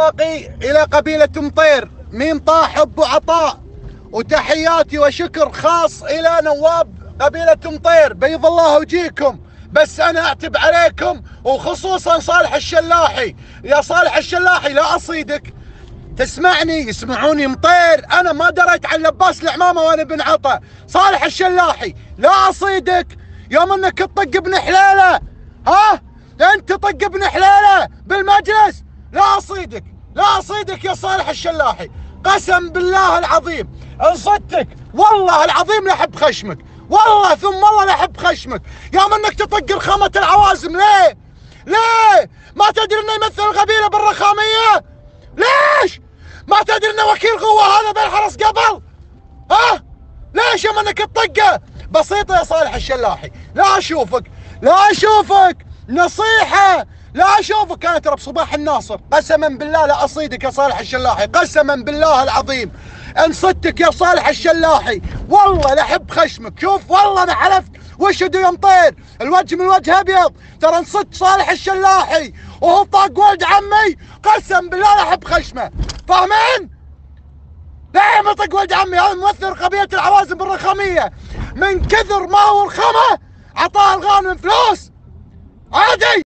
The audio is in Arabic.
أشواقي إلى قبيلة مطير، ميم طاح حب وعطاء، وتحياتي وشكر خاص إلى نواب قبيلة مطير، بيض الله وجيكم. بس أنا أعتب عليكم وخصوصا صالح الشلاحي. يا صالح الشلاحي لا أصيدك، تسمعني يسمعوني مطير، أنا ما دريت عن لباس العمامة وأنا بن عطا. صالح الشلاحي لا أصيدك يوم أنك تطق ابن حليلة، ها أنت طق ابن حليلة بالمجلس، لا أصيدك لا أصيدك يا صالح الشلاحي. قسم بالله العظيم إن صدتك والله العظيم لحب خشمك، والله ثم والله لحب خشمك يوم أنك تطق رخامة العوازم. ليه؟ ليه؟ ما تدري إنه يمثل القبيلة بالرخامية؟ ليش؟ ما تدري إنه وكيل قوة هذا بالحرس قبل؟ ها؟ ليش يوم انك تطقه؟ بسيطة يا صالح الشلاحي، لا اشوفك لا اشوفك، نصيحة لا اشوفك. انا ترى بصباح الناصر قسما بالله لا اصيدك يا صالح الشلاحي، قسما بالله العظيم ان صدتك يا صالح الشلاحي والله لحب خشمك. شوف والله انا حلفت واشهدوا يا مطير، الوجه من وجه ابيض، ترى ان صدت صالح الشلاحي وهو طاق ولد عمي قسم بالله لحب خشمه، فاهمين؟ لا مطق ولد عمي، هذا ممثل قبيلة العوازم بالرخامية، من كثر ما هو رخمه عطاه الغانم فلوس عادي.